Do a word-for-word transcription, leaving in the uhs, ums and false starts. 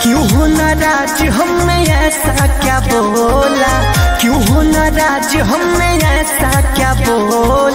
क्यों हो नाराज हमने ऐसा क्या बोला, क्यों हो नाराज हमने ऐसा क्या बोला।